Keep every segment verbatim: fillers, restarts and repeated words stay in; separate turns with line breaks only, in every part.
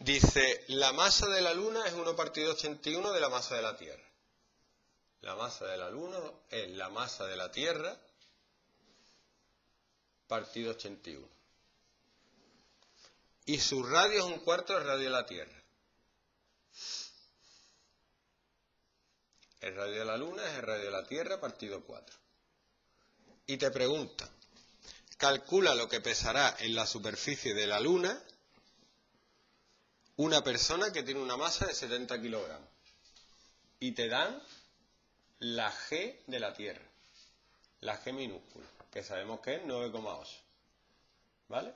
Dice, la masa de la Luna es uno partido ochenta y uno de la masa de la Tierra. La masa de la Luna es la masa de la Tierra partido ochenta y uno. Y su radio es un cuarto del radio de la Tierra. El radio de la Luna es el radio de la Tierra partido cuatro. Y te pregunta, calcula lo que pesará en la superficie de la Luna una persona que tiene una masa de setenta kilogramos. Y te dan la G de la Tierra. La G minúscula, que sabemos que es nueve coma ocho. ¿Vale?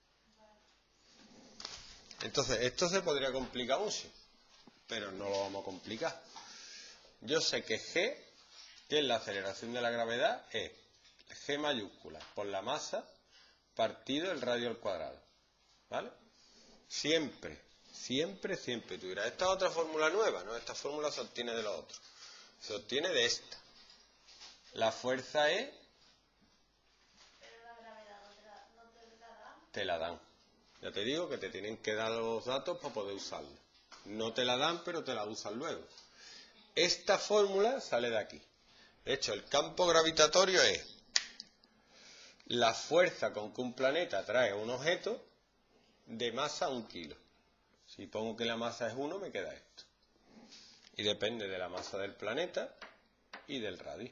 Entonces, esto se podría complicar mucho, pero no lo vamos a complicar. Yo sé que G, que es la aceleración de la gravedad, es G mayúscula por la masa partido el radio al cuadrado. ¿Vale? Siempre, siempre, siempre. Tú dirás, esta es otra fórmula nueva, ¿no? Esta fórmula se obtiene de lo otro. Se obtiene de esta. La fuerza es...
Pero la gravedad no te la, no te la dan.
Te la dan. Ya te digo que te tienen que dar los datos para poder usarla. No te la dan, pero te la usan luego. Esta fórmula sale de aquí. De hecho, el campo gravitatorio es la fuerza con que un planeta atrae un objeto de masa un kilo. Si pongo que la masa es uno, me queda esto. Y depende de la masa del planeta y del radio.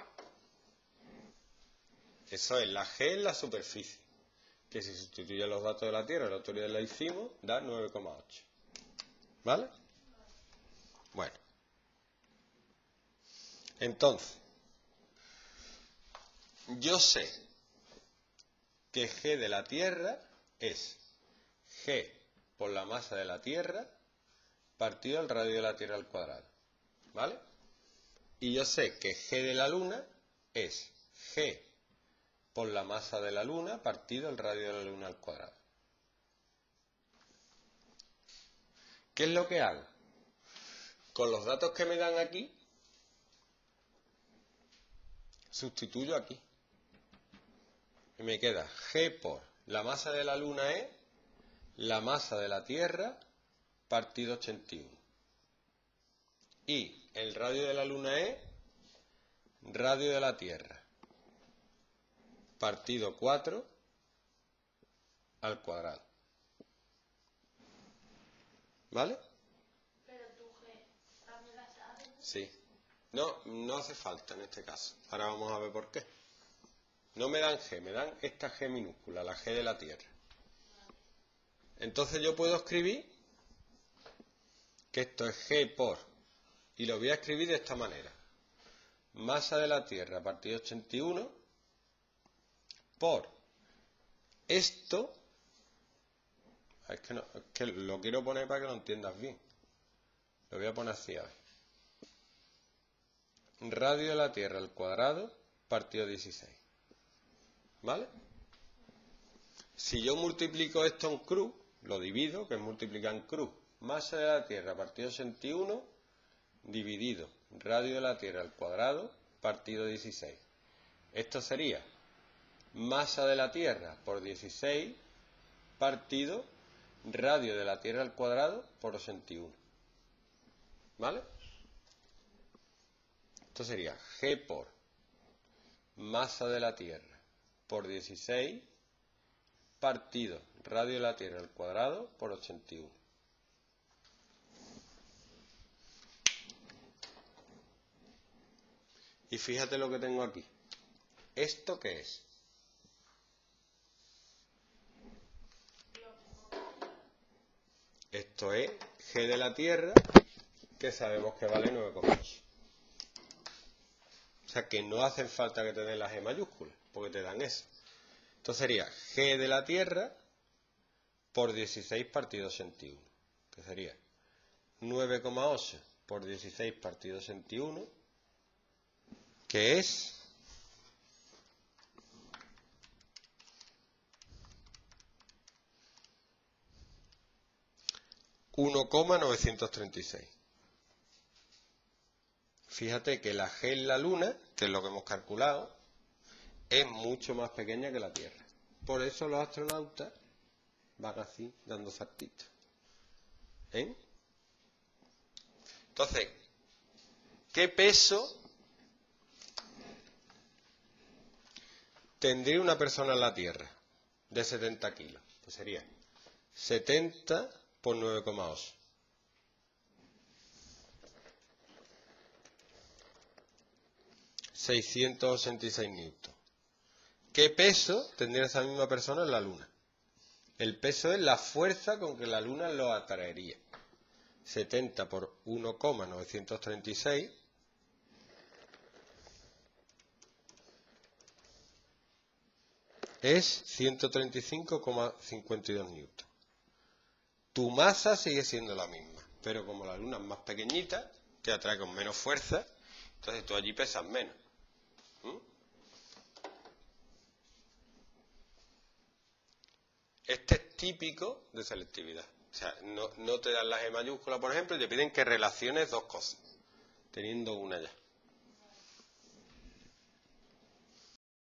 Eso es la G en la superficie, que si sustituye los datos de la Tierra, la autoridad la hicimos, da nueve coma ocho. ¿Vale? Bueno. Entonces, yo sé que G de la Tierra es G por la masa de la Tierra partido el radio de la Tierra al cuadrado. ¿Vale? Y yo sé que G de la Luna es G por la masa de la Luna partido el radio de la Luna al cuadrado. ¿Qué es lo que hago? Con los datos que me dan aquí, sustituyo aquí. Y me queda G por la masa de la Luna es la masa de la Tierra partido ochenta y uno. Y el radio de la Luna es radio de la Tierra partido cuatro al cuadrado. ¿Vale?
Pero tu G también la sabes.
Sí. No, no hace falta en este caso. Ahora vamos a ver por qué. No me dan G, me dan esta G minúscula, la G de la Tierra. Entonces yo puedo escribir que esto es G por, y lo voy a escribir de esta manera. Masa de la Tierra partido ochenta y uno por esto. Es que, no, es que lo quiero poner para que lo entiendas bien. Lo voy a poner así, a ver. Radio de la Tierra al cuadrado partido dieciséis. ¿Vale? Si yo multiplico esto en cruz, lo divido, que es multiplicar en cruz. Masa de la Tierra partido ochenta y uno dividido radio de la Tierra al cuadrado partido dieciséis. Esto sería masa de la Tierra por dieciséis partido radio de la Tierra al cuadrado por ochenta y uno. ¿Vale? Esto sería G por masa de la Tierra por dieciséis partido radio de la Tierra al cuadrado por ochenta y uno. Y fíjate lo que tengo aquí. ¿Esto qué es? Esto es G de la Tierra, que sabemos que vale nueve coma ocho. O sea que no hace falta que te den la G mayúscula, porque te dan eso. Entonces sería G de la Tierra por dieciséis partido ochenta y uno, que sería nueve coma ocho por dieciséis partido ochenta y uno, que es uno coma novecientos treinta y seis. Fíjate que la G en la Luna, que es lo que hemos calculado, es mucho más pequeña que la Tierra. Por eso los astronautas van así, dando saltitos. ¿Eh? Entonces, ¿qué peso tendría una persona en la Tierra de setenta kilos? Pues sería setenta por nueve coma ocho. seiscientos ochenta y seis newtons. ¿Qué peso tendría esa misma persona en la Luna? El peso es la fuerza con que la Luna lo atraería. setenta por uno coma novecientos treinta y seis es ciento treinta y cinco coma cincuenta y dos newtons. Tu masa sigue siendo la misma, pero como la Luna es más pequeñita, te atrae con menos fuerza, entonces tú allí pesas menos. ¿Mm? Este es típico de selectividad. O sea, no, no te dan la G mayúscula, por ejemplo, y te piden que relaciones dos cosas, teniendo una ya.